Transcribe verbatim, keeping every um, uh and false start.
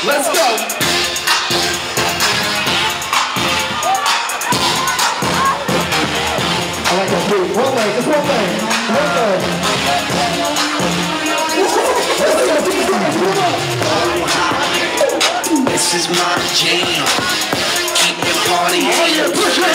Let's go. I like that beat. One leg, just one leg. One leg. This is my jam. Keep the party. Oh yeah, push it.